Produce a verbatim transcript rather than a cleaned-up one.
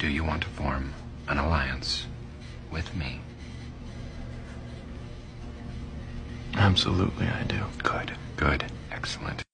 Do you want to form an alliance with me? Absolutely, I do. Good, good, excellent.